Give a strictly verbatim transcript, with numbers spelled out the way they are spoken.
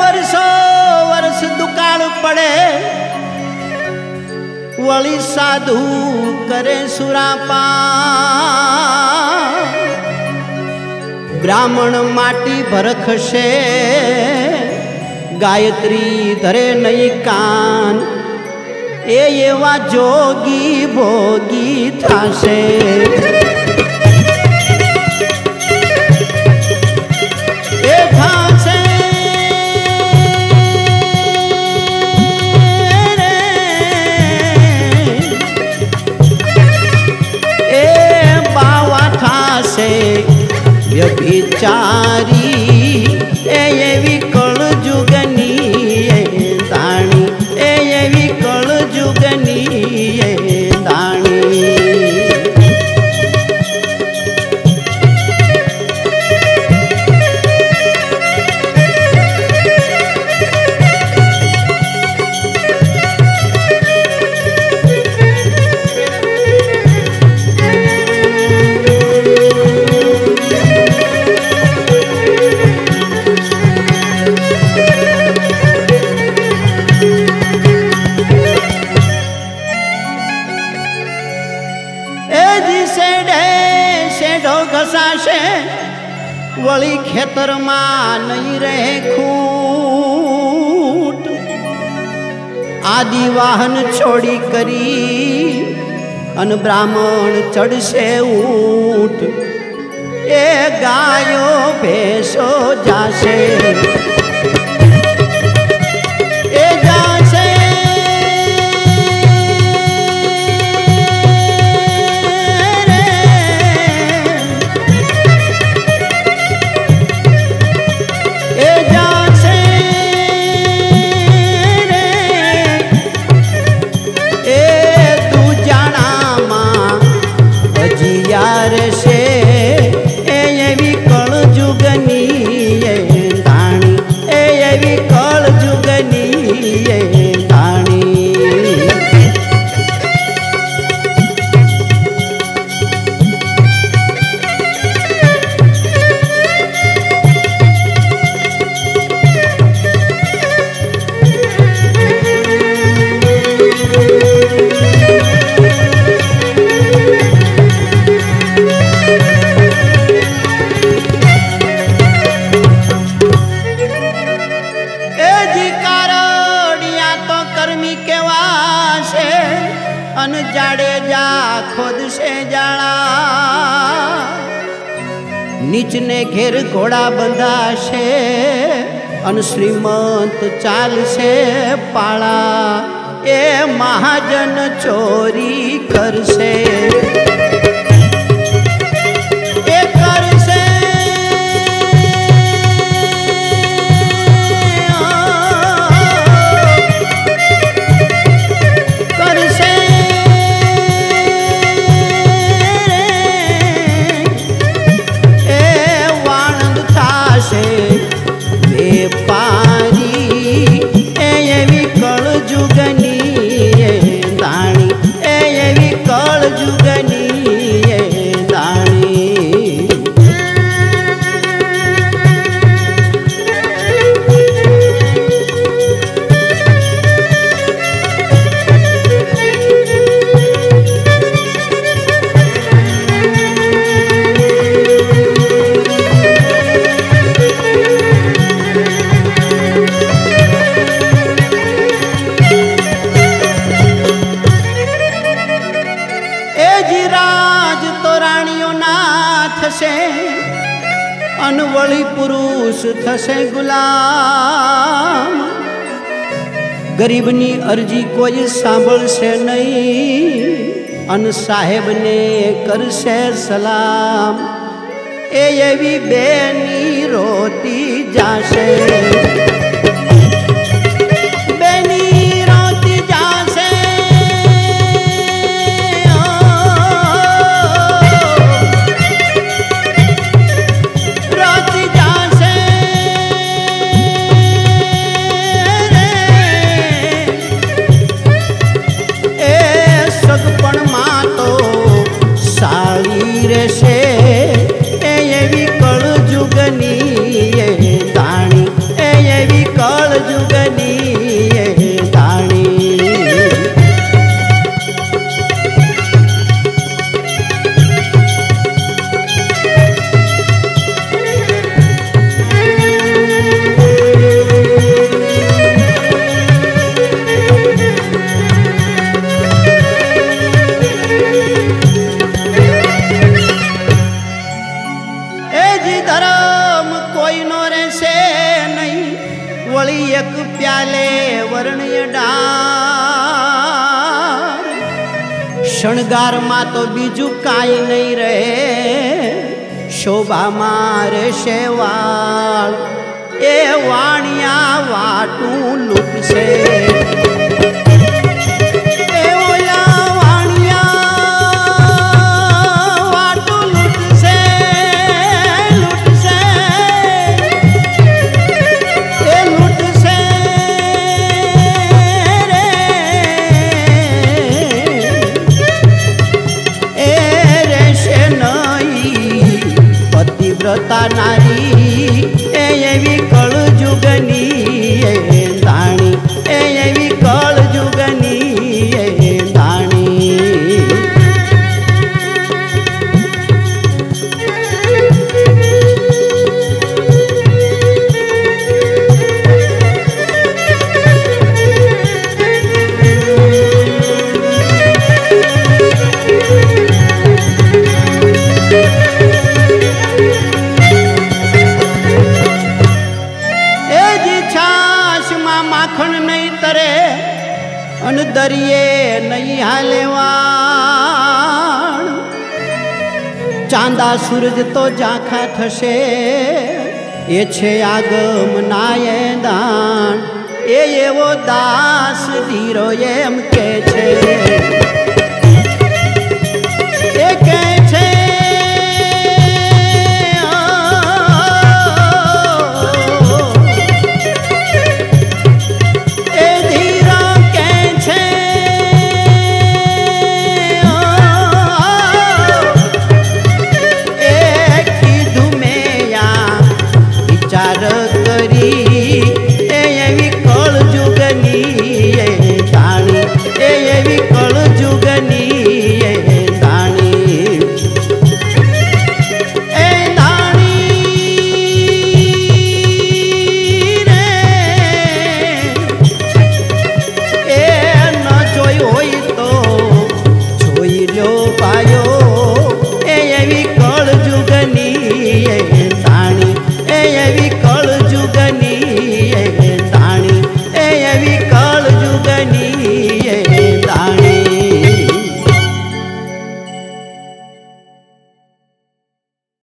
वर्षो वर्ष दुकाळ पड़े वली साधु करे सुरापा ब्राह्मण माटी भरखशे गायत्री धरे नहीं कान ए एवा जोगी भोगी थाशे ए थाशे रे ए बावा थाशे व्यभिचारी ए एवी कल जुगनी ए दाणी ए एवी कल जुगनी ए दाणी वली खेतर में नहीं रहे खूट आदि वाहन छोड़ी करी अन ब्राह्मण चढ़से ऊट ए गायो भैंसो जासे ए जासे नीचने घेर घोड़ा बंधा से अन श्रीमंत चाल से पाला ए महाजन चोरी कर से ए कर से कर से अनवળી पुरुष थसे गुलाम गरीबनी अर्जी कोई सांभळशे नहीं अन साहेब ने करशे सलाम ए एवी बेनी रोती जाशे से ए एवी कल जुगनी ए दाणी ए एवी कल जुगनी दाणी। वली एक प्याले वर्णीय डार शणगार मा तो बीजू काई नहीं रहे शोभा मारे शेवाल ए वाणिया वाटू लूट से नारी एवी कल जुगनी दाणी एवी कल जुगनी दाणी। माखण नहीं तरे अन दरिये नहीं हालेवाण चांदा सूरज तो जाखा थशे ए छे आगम नाये दान ए एवो दास धीरो एम के छे।